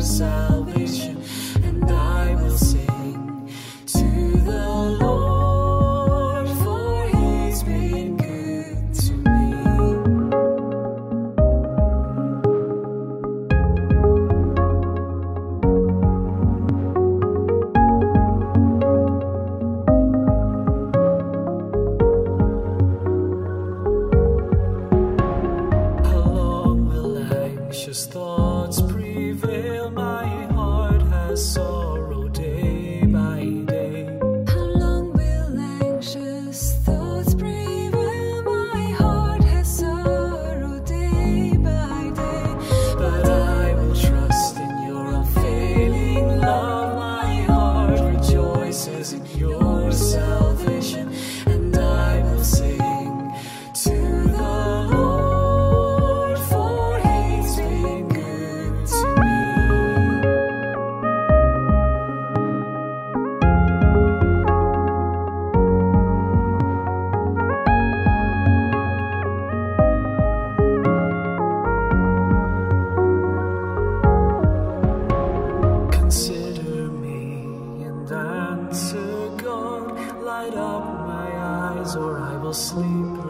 salvation, and I will sing to the Lord, for He's been good to me. Thoughts prevail, my heart has sorrow day by day. How long will anxious thoughts prevail? My heart has sorrow day by day. But I will trust in your unfailing love. My heart rejoices in your salvation, and I will sing to the Lord, for He's been good to me. Consider me and answer, God. Light up my eyes, or I will sleep